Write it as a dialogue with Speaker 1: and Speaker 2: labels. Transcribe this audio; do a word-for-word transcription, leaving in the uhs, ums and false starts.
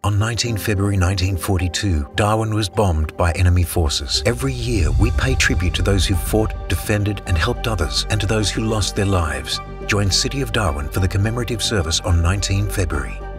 Speaker 1: On nineteenth February nineteen forty-two, Darwin was bombed by enemy forces. Every year, we pay tribute to those who fought, defended, and helped others, and to those who lost their lives. Join City of Darwin for the commemorative service on nineteenth February.